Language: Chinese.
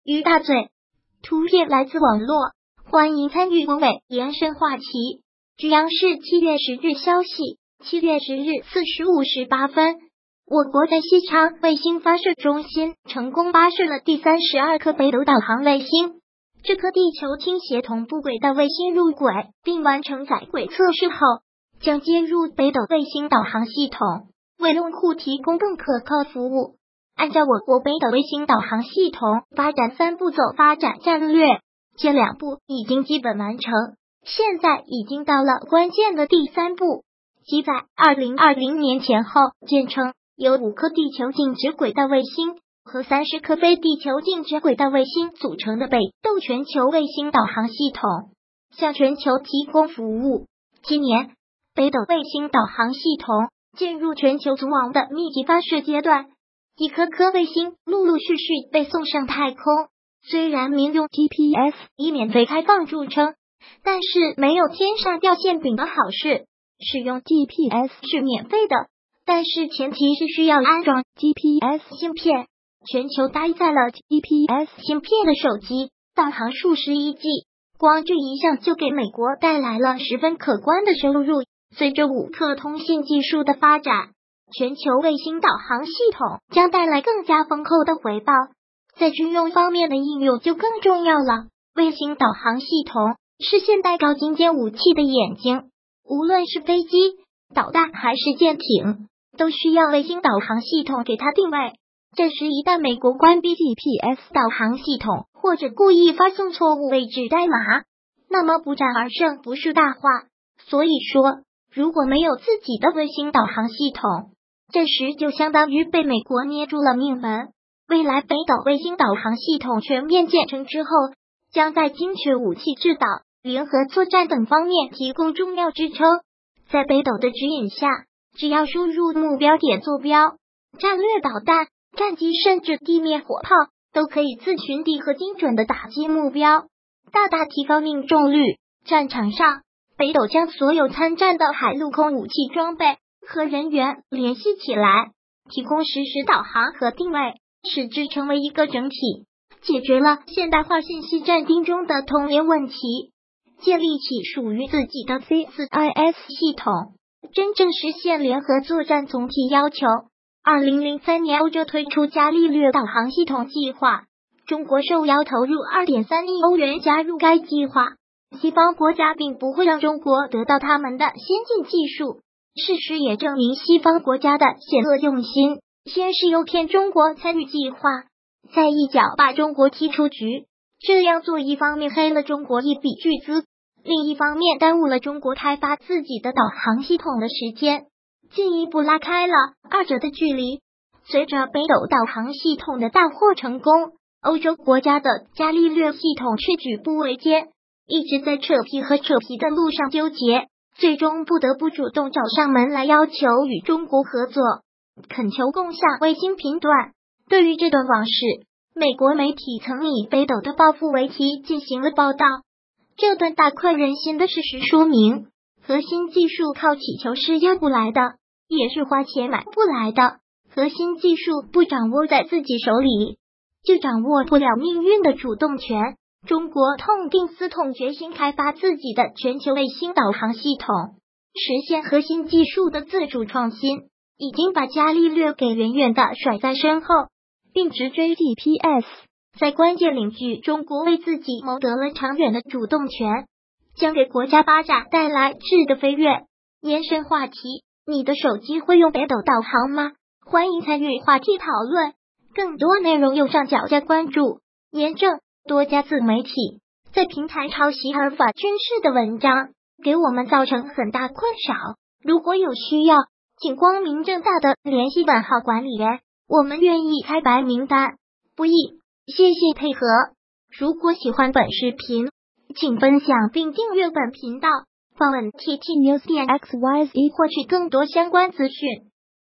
鱼大嘴。图片来自网络，欢迎参与文尾延伸话题。据央视7月10日消息，7月10日4时58分，我国在西昌卫星发射中心成功发射了第32颗北斗导航卫星。这颗地球倾斜同步轨道卫星入轨，并完成在轨测试后，将接入北斗卫星导航系统，为用户提供更可靠服务。按照我国北斗卫星导航系统发展3步走发展战略，前2步已经基本完成，现在已经到了关键的第3步，即在2020年前后建成由5颗地球静止轨道卫星和30颗非地球静止轨道卫星组成的北斗全球卫星导航系统，向全球提供服务。今年，北斗卫星导航系统进入全球组网的密集发射阶段，一颗颗卫星陆陆续续被送上太空。虽然民用 GPS 以免费开放著称，但是没有天上掉馅饼的好事。使用 GPS 是免费的，但是前提是需要安装 GPS 芯片。全球搭载了 GPS 芯片的手机导航数十亿 G， 光这一项就给美国带来了十分可观的收入。随着5克通信技术的发展，全球卫星导航系统将带来更加丰厚的回报。在军用方面的应用就更重要了。卫星导航系统是现代高精尖武器的眼睛，无论是飞机、导弹还是舰艇，都需要卫星导航系统给它定位。这时一旦美国关闭 GPS 导航系统，或者故意发送错误位置代码，那么不战而胜不是大话。所以说，如果没有自己的卫星导航系统，这时就相当于被美国捏住了命门。未来北斗卫星导航系统全面建成之后，将在精确武器制导、联合作战等方面提供重要支撑。在北斗的指引下，只要输入目标点坐标，战略导弹、战机甚至地面火炮都可以自寻地和精准的打击目标，大大提高命中率。战场上，北斗将所有参战的海陆空武器装备和人员联系起来，提供实时导航和定位，使之成为一个整体，解决了现代化信息战丁中的通联问题，建立起属于自己的 C4IS 系统，真正实现联合作战总体要求。2003年，欧洲推出伽利略导航系统计划，中国受邀投入 2.3 亿欧元加入该计划。西方国家并不会让中国得到他们的先进技术，事实也证明西方国家的险恶用心，先是诱骗中国参与计划，再一脚把中国踢出局。这样做一方面黑了中国一笔巨资，另一方面耽误了中国开发自己的导航系统的时间，进一步拉开了二者的距离。随着北斗导航系统的大获成功，欧洲国家的伽利略系统却举步维艰，一直在扯皮和扯皮的路上纠结，最终不得不主动找上门来要求与中国合作，恳求共享卫星频段。对于这段往事，美国媒体曾以北斗的报复为题进行了报道。这段大快人心的事实说明，核心技术靠祈求是要不来的，也是花钱买不来的。核心技术不掌握在自己手里，就掌握不了命运的主动权。中国痛定思痛，决心开发自己的全球卫星导航系统，实现核心技术的自主创新，已经把伽利略给远远的甩在身后，并直追 GPS。 在关键领域，中国为自己谋得了长远的主动权，将给国家发展带来质的飞跃。延伸话题，你的手机会用北斗导航吗？欢迎参与话题讨论，更多内容右上角加关注。严正多家自媒体在平台抄袭合法军事的文章，给我们造成很大困扰。如果有需要，请光明正大的联系本号管理员，我们愿意开白名单，不易。谢谢配合。如果喜欢本视频，请分享并订阅本频道，访问 ttnews.xyz 获取更多相关资讯。